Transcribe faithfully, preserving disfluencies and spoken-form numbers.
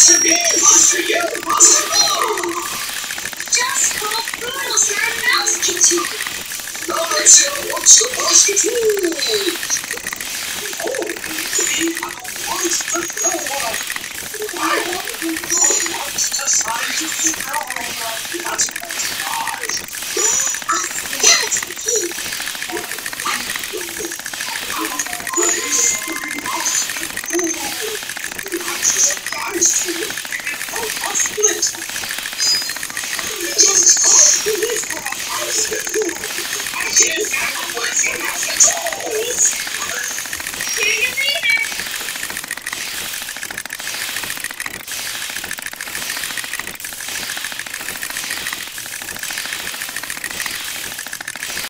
Monster me, monster you, monster all! Just call Poodles for a Mousekedoer. Number two wants to Mousekedoer. Oh, we have a monster no one. I want to go monster size to throw over. That's nice. That's the key. That's a surprise to you. Oh, a split.